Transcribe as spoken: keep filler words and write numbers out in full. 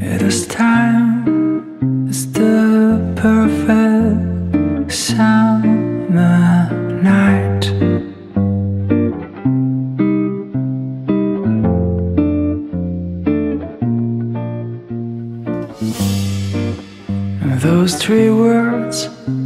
This time is the perfect summer night. Those three words